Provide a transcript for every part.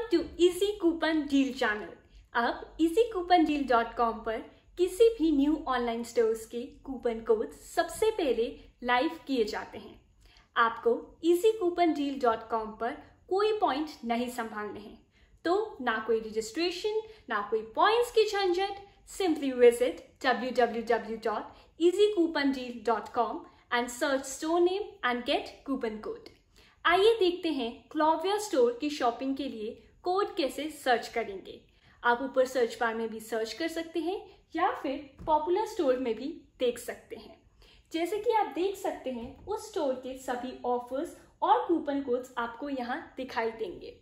To easy coupon deal channel. अब easycoupondeal.com पर किसी भी न्यू ऑनलाइन स्टोर्स के कूपन कोड सबसे पहले लाइव किए जाते हैं। आपको easycoupondeal.com पर कोई पॉइंट नहीं संभालने हैं, तो ना कोई रजिस्ट्रेशन, ना कोई पॉइंट्स की झंझट। Simply visit www.easycoupondeal.com and search store name and get coupon code। आइए देखते हैं क्लोवियर स्टोर की शॉपिंग के लिए कोड कैसे सर्च करेंगे। आप ऊपर सर्च बार में भी सर्च कर सकते हैं या फिर पॉपुलर स्टोर में भी देख सकते हैं। जैसे कि आप देख सकते हैं उस स्टोर के सभी ऑफर्स और कूपन कोड्स आपको यहाँ दिखाई देंगे।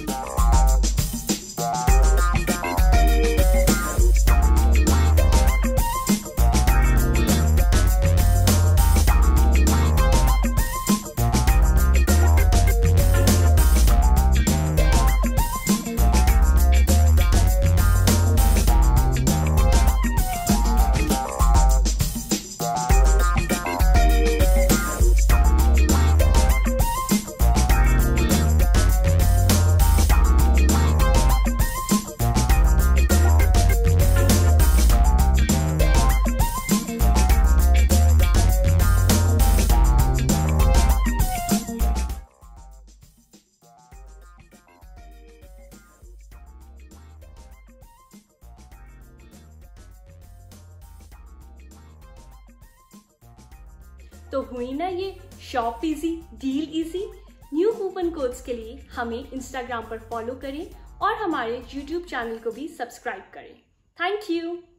तो हुई ना ये shop easy deal easy. New coupon codes के लिए हमें इंस्टाग्राम पर फॉलो करें और हमारे यूट्यूब चैनल को भी सब्सक्राइब करें। Thank you.